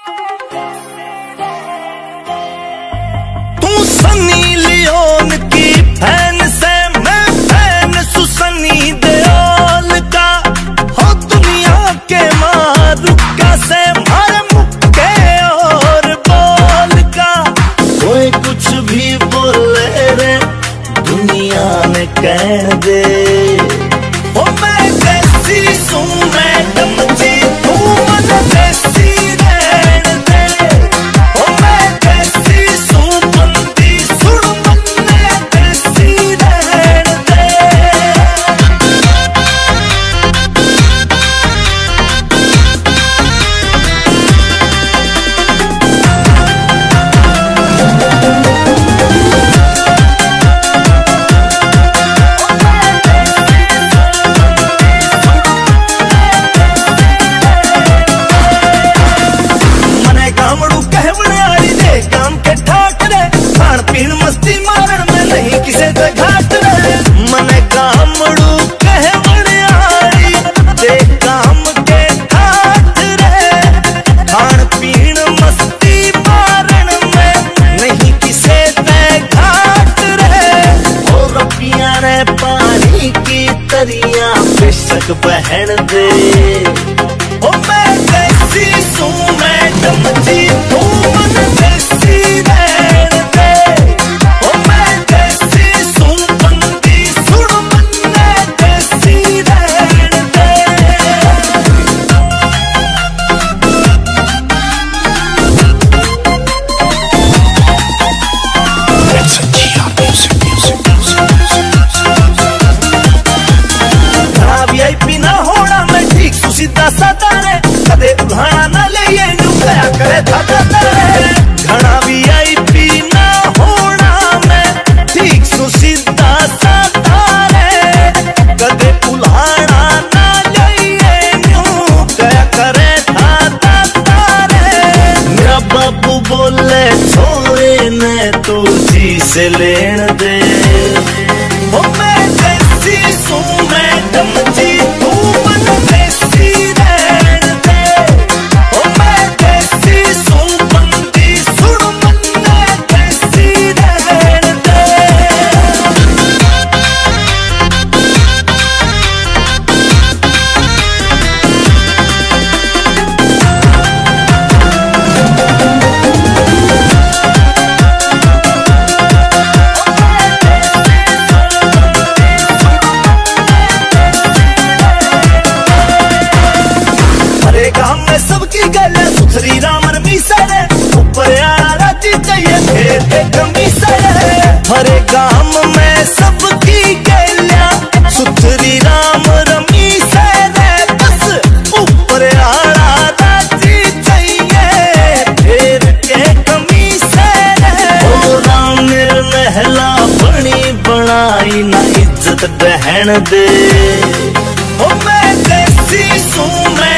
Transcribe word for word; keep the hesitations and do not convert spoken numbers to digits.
तू Sunny Leone की fan से मैं फैन सुसनी देओल का, हो दुनिया के मारुका से मारे मुक्के और बोल का। कोई कुछ भी बोले रे दुनिया ने कह दे, ओ मैं कैसी सू मैडम जी तू मन कैसी रहन दे, ओ मैं कैसी सू बंदी सुन मन कैसी रहन दे। पीण मस्ती मारण में नहीं किसे दे घाट रे, मने कामड़ू कहवण आई दे काम के घाट रे। खान पीण मस्ती मारण में नहीं किसे दे घाट रे। ओ रपिया ने पानी की तरिया बेशक बहन दे, ओ मैं कैसी सू मैडम जी तू मन कैसी रहन दे, ओ मैं कैसी सू बंदी सुन मन कैसी रहन दे। घना वीआईपी ना होना मैं ठीक सु सीधा सादा रे, कदे उधाना ना ले ये नु कया करे दादा रे। घना वीआईपी ना होना मैं ठीक सु सीधा सादा रे, कदे उधाना ना ले ये नु कया करे दादा रे। मेरा बाबू बोले छोरे ने तो जी से लेन दे, ओ मैं कैसी सू मैडम जी तू मन कैसी रहन दे, ओ मैं कैसी सू बंदी सुन मन कैसी रहन दे। हरे गांव में सबकी गले सुथरी रामर मिसरे, ऊपर आला जी चाहिए थे कमीसरे। हरे गांव में सबकी गले सुथरी रामर मिसरे, बस ऊपर आला जी चाहिए फिर के कमीसरे। ओ राम महला बनी बनाई ना इज्जत बहन दे, ओ मैं कैसी सू मैं